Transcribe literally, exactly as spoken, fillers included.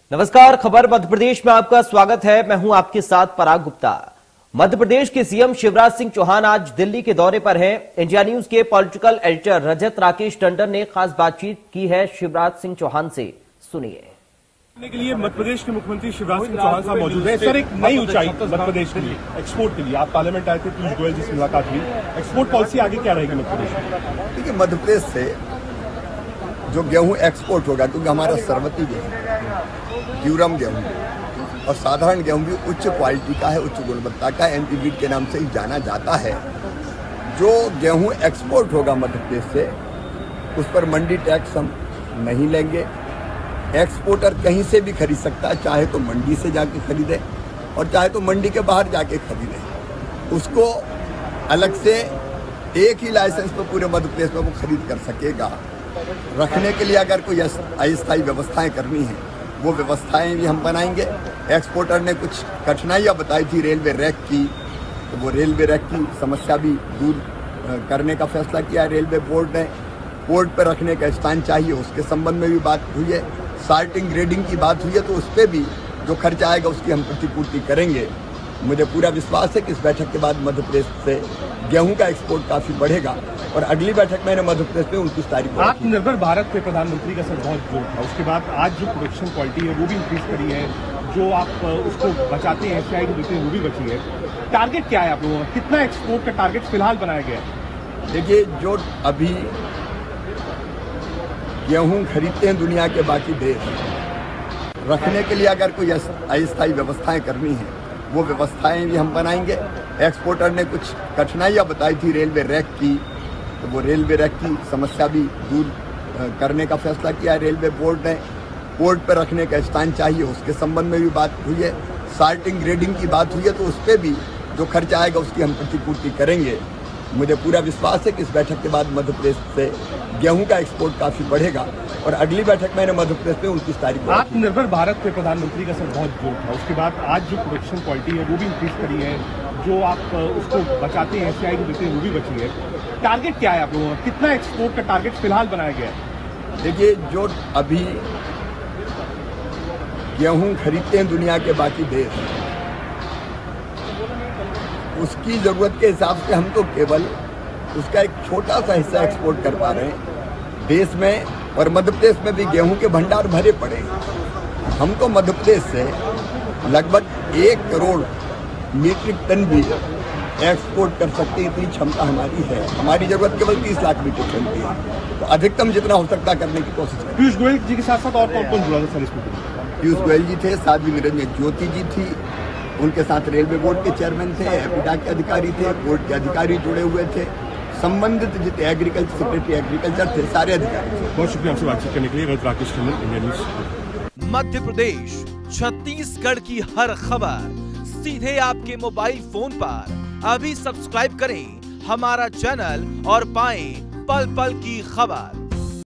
नमस्कार, खबर मध्य प्रदेश में आपका स्वागत है। मैं हूं आपके साथ पराग गुप्ता। मध्य प्रदेश के सीएम शिवराज सिंह चौहान आज दिल्ली के दौरे पर हैं। इंडिया न्यूज के पॉलिटिकल एडिटर रजत राकेश टंडन ने खास बातचीत की है शिवराज सिंह चौहान से, सुनिए। के लिए मध्य प्रदेश के मुख्यमंत्री शिवराज सिंह चौहान साहब मौजूद है। सर, एक नई ऊंचाई मध्य प्रदेश के लिए एक्सपोर्ट के लिए आप पार्लियामेंट आए थे, पीयूष गोयल जी से मुलाकात हुई। एक्सपोर्ट पॉलिसी आगे क्या रहेगी मध्य प्रदेश में? देखिए, मध्य प्रदेश से जो गेहूं एक्सपोर्ट होगा, क्योंकि हमारा सरवती गेहूं, प्यूरम गेहूं और साधारण गेहूं भी उच्च क्वालिटी का है, उच्च गुणवत्ता का, एमपी बीट के नाम से ही जाना जाता है। जो गेहूं एक्सपोर्ट होगा मध्य प्रदेश से, उस पर मंडी टैक्स हम नहीं लेंगे। एक्सपोर्टर कहीं से भी खरीद सकता है, चाहे तो मंडी से जाके खरीदे और चाहे तो मंडी के बाहर जाके खरीदे। उसको अलग से एक ही लाइसेंस पर पूरे मध्य प्रदेश में वो खरीद कर सकेगा। रखने के लिए अगर कोई अस्थायी व्यवस्थाएं करनी है, वो व्यवस्थाएं भी हम बनाएंगे। एक्सपोर्टर ने कुछ कठिनाइयां बताई थी रेलवे रैक की, तो वो रेलवे रैक की समस्या भी दूर करने का फैसला किया है रेलवे बोर्ड ने। पोर्ट पर रखने का स्थान चाहिए, उसके संबंध में भी बात हुई है। सार्टिंग ग्रेडिंग की बात हुई है, तो उस पर भी जो खर्चा आएगा उसकी हम प्रतिपूर्ति करेंगे। मुझे पूरा विश्वास है कि इस बैठक के बाद मध्य प्रदेश से गेहूं का एक्सपोर्ट काफी बढ़ेगा और अगली बैठक मैंने मध्य प्रदेश में उनतीस तारीख को आत्मनिर्भर भारत पे प्रधानमंत्री का सर बहुत जोर था। उसके बाद आज जो प्रोडक्शन क्वालिटी है वो भी इंक्रीज करी है, जो आप उसको बचाते हैं, एफसीआई को देते हैं, वो भी बची है। टारगेट क्या है आप लोगों का? कितना एक्सपोर्ट का टारगेट फिलहाल बनाया गया है? देखिए, जो अभी गेहूं खरीदते हैं दुनिया के बाकी देश, रखने के लिए अगर कोई अस्थायी व्यवस्थाएं करनी है, वो व्यवस्थाएं भी हम बनाएंगे। एक्सपोर्टर ने कुछ कठिनाइयां बताई थी रेलवे रैक की, तो वो रेलवे रैक की समस्या भी दूर करने का फैसला किया है रेलवे बोर्ड ने। पोर्ट पर रखने का स्थान चाहिए, उसके संबंध में भी बात हुई है। सार्टिंग ग्रेडिंग की बात हुई है, तो उस पर भी जो खर्चा आएगा उसकी हम प्रतिपूर्ति करेंगे। मुझे पूरा विश्वास है कि इस बैठक के बाद मध्य प्रदेश से गेहूं का एक्सपोर्ट काफी बढ़ेगा और अगली बैठक मैंने मध्य प्रदेश में उनतीस तारीख को आत्मनिर्भर भारत पे प्रधानमंत्री का सर बहुत जोर था। उसके बाद आज जो प्रोडक्शन क्वालिटी है वो भी इंक्रीज करी है, जो आप उसको बचाते हैं, एफसीआई को देते हैं, वो भी बची है। टारगेट क्या है आप लोगों का? कितना एक्सपोर्ट का टारगेट फिलहाल बनाया गया है? देखिए, जो अभी गेहूं खरीदते हैं दुनिया के बाकी देश, उसकी जरूरत के हिसाब से हम तो केवल उसका एक छोटा सा हिस्सा एक्सपोर्ट कर पा रहे हैं देश में। और मध्य प्रदेश में भी गेहूं के भंडार भरे पड़े हैं। हम तो मध्य प्रदेश से लगभग एक करोड़ मीट्रिक टन भी एक्सपोर्ट कर सकते हैं, इतनी क्षमता हमारी है। हमारी जरूरत केवल तीस लाख मीट्रिक टन की है, तो अधिकतम जितना हो सकता है करने की कोशिश करें। पीयूष गोयल जी के साथ साथ और कौन कौन जुड़ा था सर इसमें? पीयूष गोयल जी थे, साध्वी निरंजन ज्योति जी थी, उनके साथ रेलवे बोर्ड के चेयरमैन थे, एपिडा के अधिकारी थे, बोर्ड के अधिकारी जुड़े हुए थे, संबंधित जितने एग्रीकल्चर सेक्रेटरी एग्रीकल्चर थे, सारे अधिकारी थे। बहुत शुक्रिया आपसे बातचीत करने के लिए। Rajat Rakesh Tandon, India news. मध्य प्रदेश, छत्तीसगढ़ की हर खबर सीधे आपके मोबाइल फोन पर। अभी सब्सक्राइब करें हमारा चैनल और पाएं पल पल की खबर।